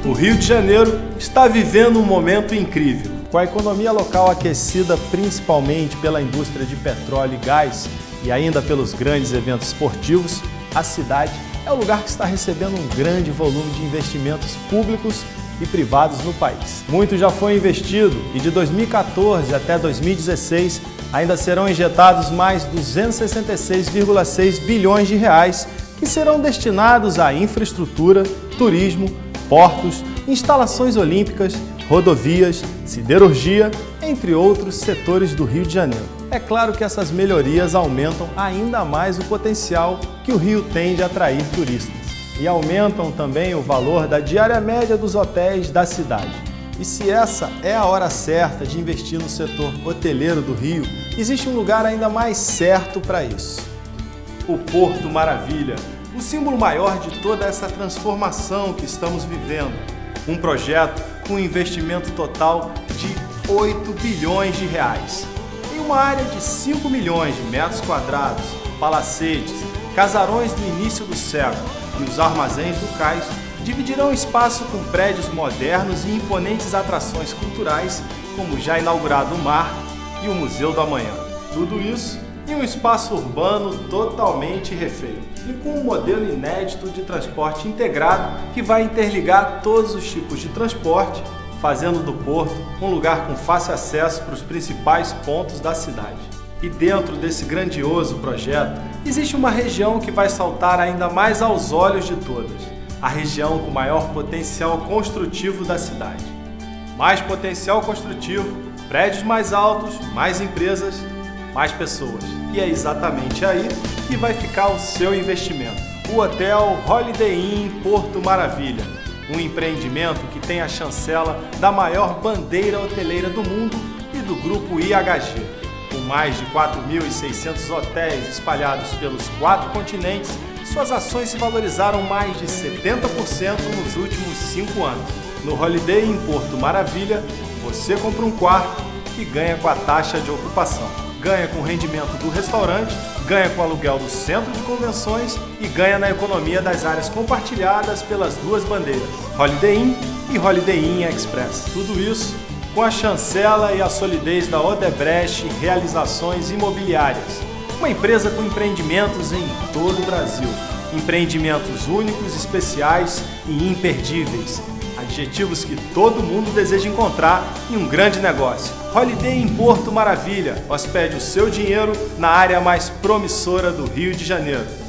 O Rio de Janeiro está vivendo um momento incrível. Com a economia local aquecida principalmente pela indústria de petróleo e gás e ainda pelos grandes eventos esportivos, a cidade é o lugar que está recebendo um grande volume de investimentos públicos e privados no país. Muito já foi investido e de 2014 até 2016 ainda serão injetados mais 266,6 bilhões de reais que serão destinados à infraestrutura, turismo, portos, instalações olímpicas, rodovias, siderurgia, entre outros setores do Rio de Janeiro. É claro que essas melhorias aumentam ainda mais o potencial que o Rio tem de atrair turistas e aumentam também o valor da diária média dos hotéis da cidade. E se essa é a hora certa de investir no setor hoteleiro do Rio, existe um lugar ainda mais certo para isso: o Porto Maravilha, o símbolo maior de toda essa transformação que estamos vivendo. Um projeto com investimento total de 8 bilhões de reais. Em uma área de 5 milhões de metros quadrados, palacetes, casarões do início do século e os armazéns do cais dividirão o espaço com prédios modernos e imponentes atrações culturais, como o já inaugurado Mar e o Museu do Amanhã. Tudo isso em um espaço urbano totalmente refeito e com um modelo inédito de transporte integrado que vai interligar todos os tipos de transporte, fazendo do Porto um lugar com fácil acesso para os principais pontos da cidade. E dentro desse grandioso projeto, existe uma região que vai saltar ainda mais aos olhos de todas, a região com maior potencial construtivo da cidade. Mais potencial construtivo, prédios mais altos, mais empresas, mais pessoas. E é exatamente aí que vai ficar o seu investimento. O Hotel Holiday Inn Porto Maravilha, um empreendimento que tem a chancela da maior bandeira hoteleira do mundo e do grupo IHG. Com mais de 4.600 hotéis espalhados pelos 4 continentes, suas ações se valorizaram mais de 70% nos últimos 5 anos. No Holiday Inn Porto Maravilha, você compra um quarto e ganha com a taxa de ocupação. Ganha com o rendimento do restaurante, ganha com o aluguel do centro de convenções e ganha na economia das áreas compartilhadas pelas 2 bandeiras, Holiday Inn e Holiday Inn Express. Tudo isso com a chancela e a solidez da Odebrecht Realizações Imobiliárias, uma empresa com empreendimentos em todo o Brasil. Empreendimentos únicos, especiais e imperdíveis. Adjetivos que todo mundo deseja encontrar em um grande negócio. Holiday Inn Porto Maravilha. Hospede o seu dinheiro na área mais promissora do Rio de Janeiro.